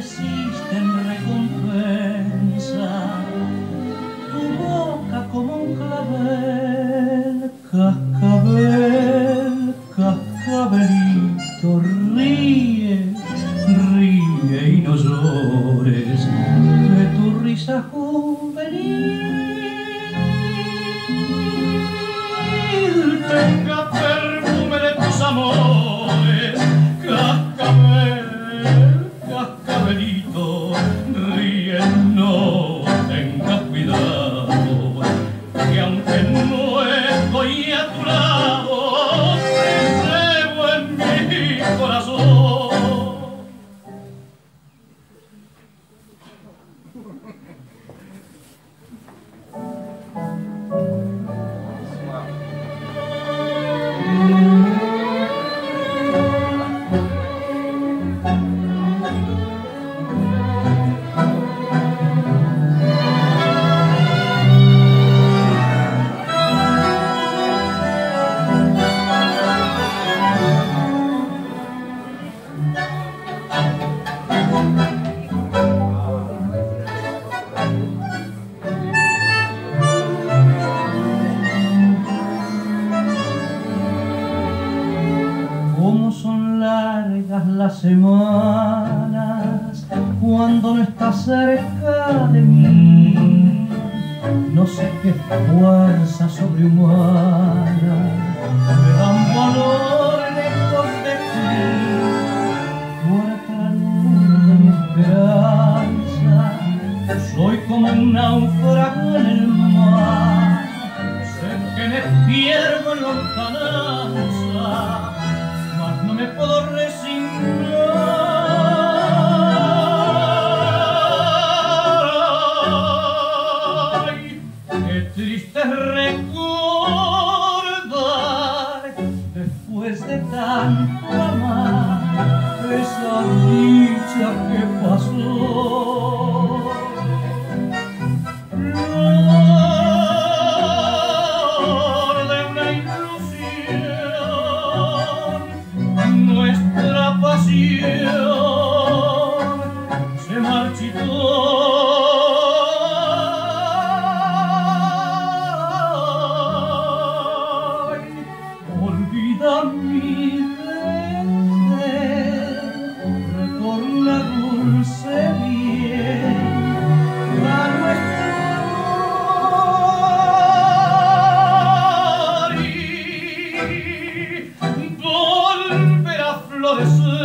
ofreciste en recompensa tu boca como un clavel, cascabel, cascabelito, ríe, ríe y no llores de tu risa juvenil. Tenga perfume de tus amores, cascabel, cascabelito, ríe, no tengas cuidado, que aunque no estoy a tu lado, te llevo en mi corazón. Cómo son largas las semanas cuando no estás cerca de mí. No sé qué fuerza sobrehumana me dan valor lejos de ti. Fuerte la luz de mi esperanza, soy como un náufrago en el mar. Sé que me pierdo en lontananza, mas no me puedo resignar. Ay, qué triste recordar, después de tanto amar, esa dicha que pasó. Nuestra pasión se marchitó. Ay, olvida mi deseo, retorna dulce bien a nuestro amor y volver a florecer.